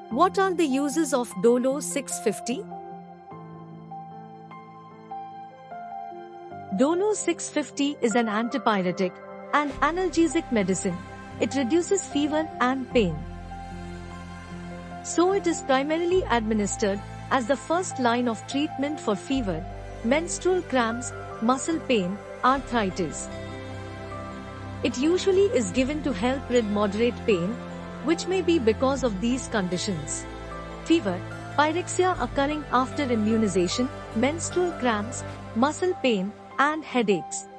What are the uses of Dolo 650? Dolo 650 is an antipyretic and analgesic medicine. It reduces fever and pain. So it is primarily administered as the first line of treatment for fever, menstrual cramps, muscle pain, arthritis. It usually is given to help rid moderate pain, which may be because of these conditions: fever, pyrexia occurring after immunization, menstrual cramps, muscle pain, and headaches.